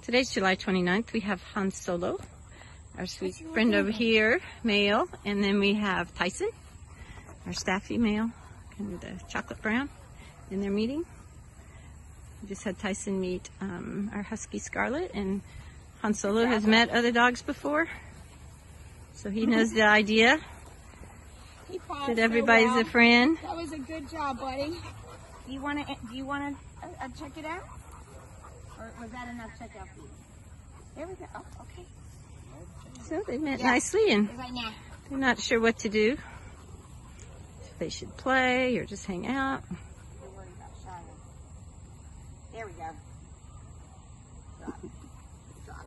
Today's July 29th. We have Han Solo, our sweet friend over here, male. And then we have Tyson, our staffy male, kind of the chocolate brown, in their meeting. We just had Tyson meet our husky Scarlet, and Han Solo has met other dogs before, so he knows the idea that everybody's a friend. That was a good job, buddy. Do you want to check it out? Or was that enough check out for you? There we go. Oh, okay. So they met nicely, and Right now. they're not sure what to do. If they should play or just hang out. Don't worry about Charlotte. There we go.